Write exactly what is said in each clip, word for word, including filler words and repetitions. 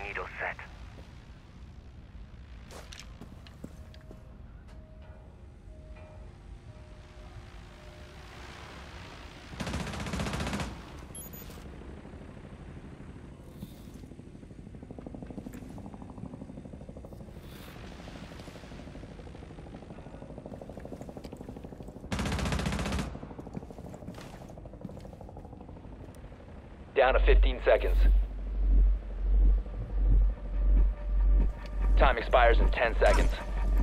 needle set. Down to fifteen seconds. Time expires in ten seconds.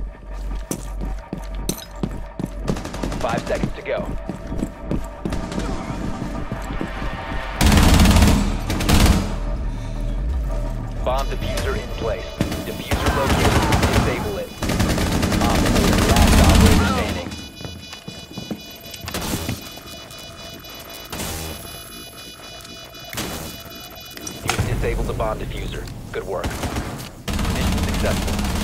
Five seconds to go. Bomb diffuser in place. Diffuser located. Disable it. Op four, last operator standing. You've disabled the bomb diffuser. Good work. Mission successful.